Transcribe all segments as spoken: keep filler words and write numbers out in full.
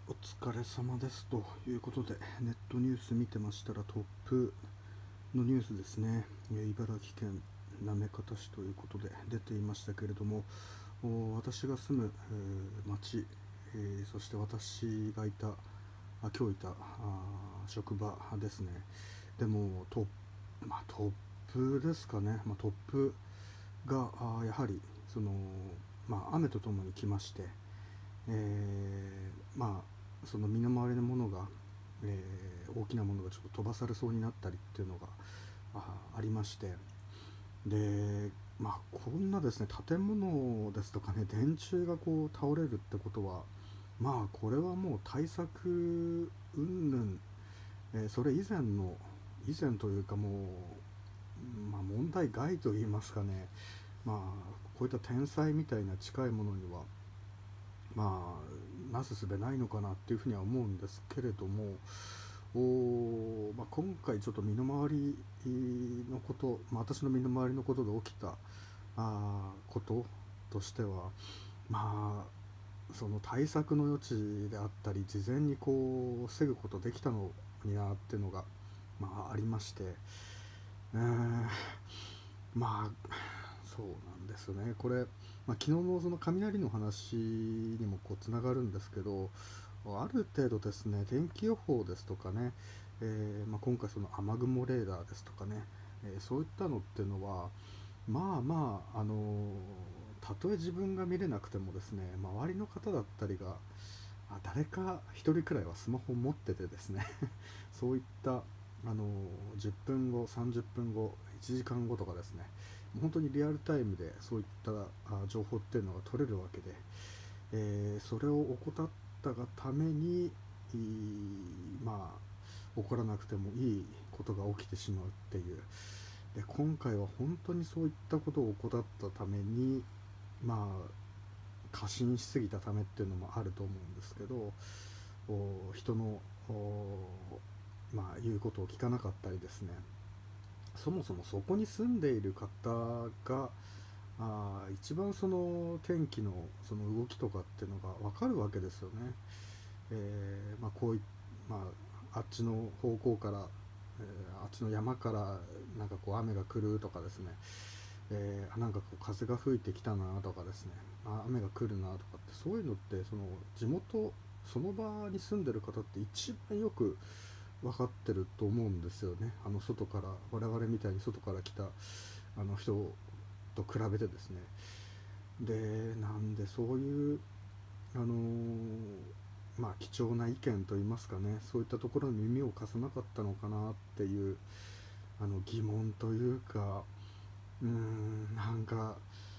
お疲れ様ですということで、ネットニュース見てましたらトップのニュースですね。茨城県行方市ということで出ていましたけれども、私が住む、えー町、えーそして私がいたあ今日いたあ職場ですね。でもトップ、まあ、トップですかね、まあ、トップがあやはりその、まあ、雨とともに来まして、えーまあその身の回りのものが、えー大きなものがちょっと飛ばされそうになったりっていうのがあありまして、でまあこんなですね建物ですとかね電柱がこう倒れるってことは、まあこれはもう対策云々、えーそれ以前の以前というかもう、まあ、問題外と言いますかね。まあこういった天災みたいな近いものにはまあなすすべないのかなっていうふうには思うんですけれども、お、まあ、今回ちょっと身の回りのこと、まあ、私の身の回りのことで起きたあこととしては、まあその対策の余地であったり事前にこう防ぐことできたのになっていうのが、まあ、ありまして、えー、まあそうなんですねこれ、まあ、昨日のその雷の話にもこうつながるんですけど、ある程度ですね天気予報ですとかね、えーまあ、今回その雨雲レーダーですとかね、えーそういったのっていうのはまあまああのーたとえ自分が見れなくてもですね周りの方だったりがあ誰か一人くらいはスマホを持っててですねそういったあのじゅっぷんごさんじゅっぷんごいちじかんごとかですね本当にリアルタイムでそういったあ情報っていうのが取れるわけで、えーそれを怠ったがためにまあ起こらなくてもいいことが起きてしまうっていう。で今回は本当にそういったことを怠ったためにまあ過信しすぎたためっていうのもあると思うんですけど、人のまあ言うことを聞かなかったりですね、そもそもそこに住んでいる方があ一番その天気のその動きとかっていうのが分かるわけですよね。えーまあ、こういまあ、あっちの方向から、えーあっちの山からなんかこう雨が来るとかですね、えー、なんかこう風が吹いてきたなとかですね、あ雨が来るなとかってそういうのってその地元その場に住んでる方って一番よく分かってると思うんですよね。あの外から我々みたいに外から来たあの人と比べてですね。でなんでそういうあのーまあ貴重な意見といいますかねそういったところに耳を貸さなかったのかなっていうあの疑問というかうーんなんか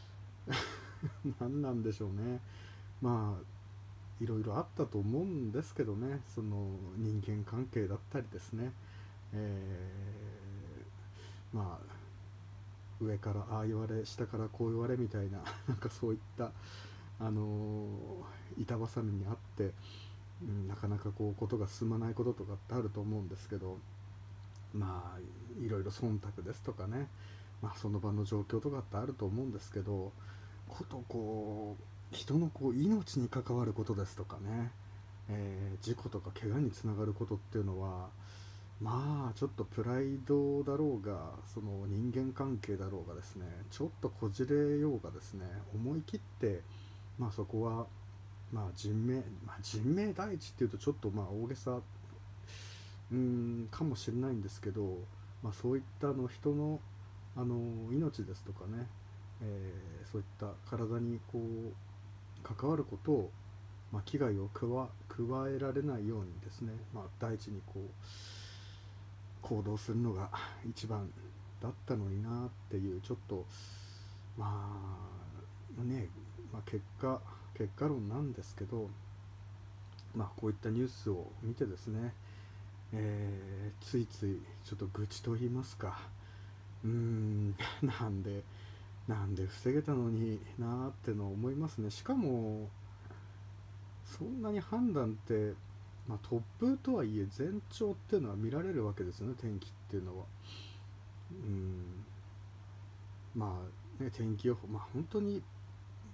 何なんでしょうね。まあいろいろあったと思うんですけどね、その人間関係だったりですね、えーまあ上からああ言われ下からこう言われみたいななんかそういったあのー板挟みにあって、うん、なかなかこうことが進まないこととかってあると思うんですけど、まあいろいろ忖度ですとかね、まあ、その場の状況とかってあると思うんですけど、ことこう人のこう命に関わることですとかね、えー事故とか怪我につながることっていうのはまあちょっとプライドだろうがその人間関係だろうがですねちょっとこじれようがですね思い切ってまあそこはまあ人命、まあ、人命第一っていうとちょっとまあ大げさうんかもしれないんですけど、まあ、そういったあの人のあの命ですとかね、えーそういった体にこう関わることを、まあ、危害を加加えられないようにですね、まあ、第一にこう行動するのが一番だったのになっていうちょっとまあね、まあ、結果結果論なんですけど、まあ、こういったニュースを見てですね、えーついついちょっと愚痴と言いますかうーんなんでなんで防げたのになーってのを思いますね。しかもそんなに判断って、まあ、突風とはいえ前兆っていうのは見られるわけですよね天気っていうのは。うんまあね天気予報まあ本当に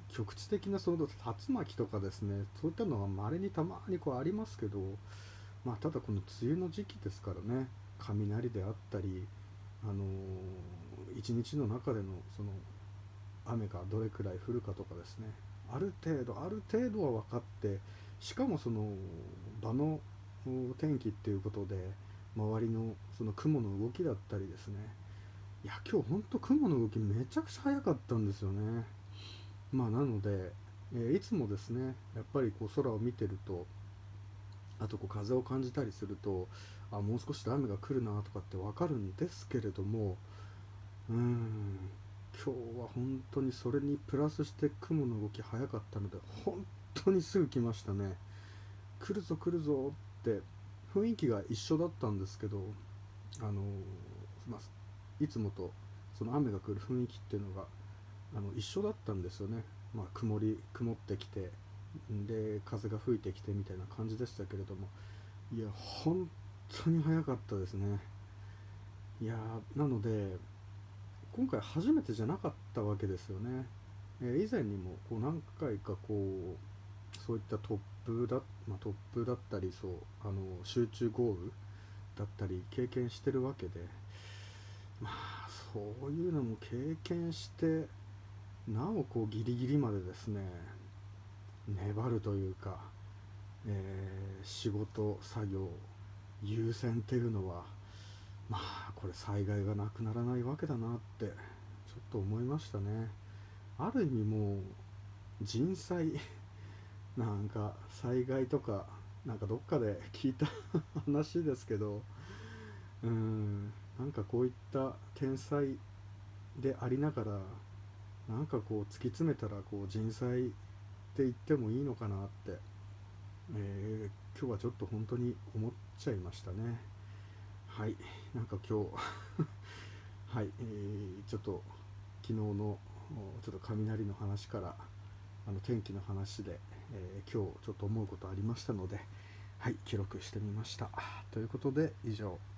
局地的なその竜巻とかですね、そういったのは稀にたまにこうありますけど、まあ、ただこの梅雨の時期ですからね、雷であったり、あのー一日の中でのその雨がどれくらい降るかとかですね、ある程度ある程度は分かって、しかもその場の天気っていうことで、周りのその雲の動きだったりですね、いや今日ほんと雲の動きめちゃくちゃ早かったんですよね。まあなので、えーいつもですね、やっぱりこう空を見てると、あとこう風を感じたりすると、あもう少しで雨が来るなとかって分かるんですけれども、うーん今日は本当にそれにプラスして雲の動き早かったので、本当にすぐ来ましたね。来るぞ来るぞって雰囲気が一緒だったんですけど、あのーまあ、いつもとその雨が来る雰囲気っていうのがあの一緒だったんですよね。まあ、曇り曇ってきて、で風が吹いてきてみたいな感じでしたけれども、いや本当に早かったですね。いやなので今回初めてじゃなかったわけですよね。えー以前にもこう何回かこうそういった突風だ、まあ、突風だったり、そうあの集中豪雨だったり経験してるわけで、まあそういうのも経験して、なおこうギリギリまでですね粘るというか、えー仕事作業優先っていうのは、まあこれ災害がなくならないわけだなってちょっと思いましたね。ある意味もう人災なんか災害とかなんかどっかで聞いた話ですけど、うーんなんかこういった天災でありながら、なんかこう突き詰めたらこう人災って言ってもいいのかなって、えー今日はちょっと本当に思っちゃいましたね。はい、なんか今日はい、えーちょっと昨日のちょっと雷の話からあの天気の話で、えー今日ちょっと思うことありましたので、はい、記録してみました。ということで以上